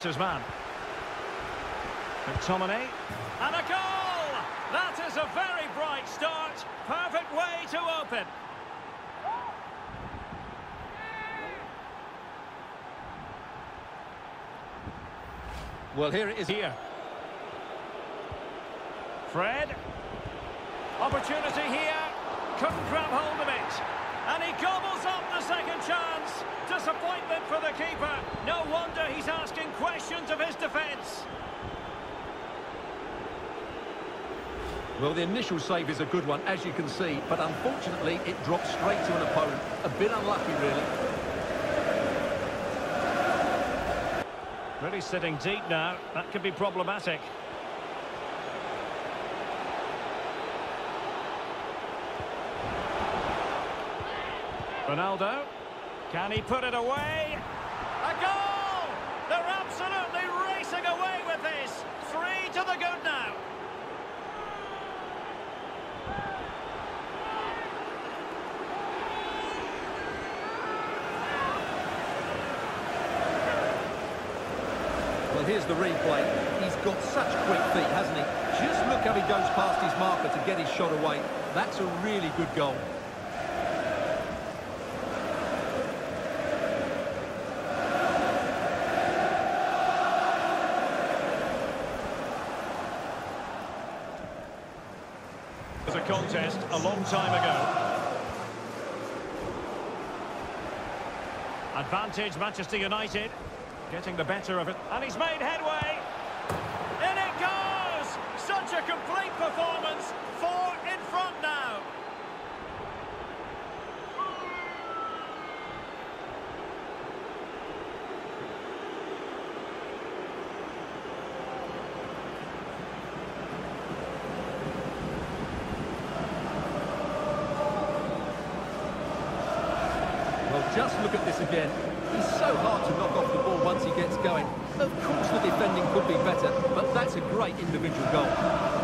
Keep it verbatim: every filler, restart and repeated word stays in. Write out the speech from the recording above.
his man. McTominay. And a goal! That is a very bright start. Perfect way to open. Well, here it is. Here. Fred. Opportunity here. Couldn't grab hold of it. And he gobbles up the second chance. Disappointment for the keeper. No wonder he's asking questions of his defence. Well, the initial save is a good one, as you can see, but unfortunately it dropped straight to an opponent. A bit unlucky, really. Really sitting deep now. That could be problematic. Ronaldo. Can he put it away? A goal! They're absolutely racing away with this. Three to the good now. Well, here's the replay. He's got such quick feet, hasn't he? Just look how he goes past his marker to get his shot away. That's a really good goal. It was a contest a long time ago. Advantage Manchester United. Getting the better of it. And he's made headway. In it goes! Such a complete performance. Four in front now. Well, just look at this again. He's so hard to knock off the ball once he gets going. Of course the defending could be better, but that's a great individual goal.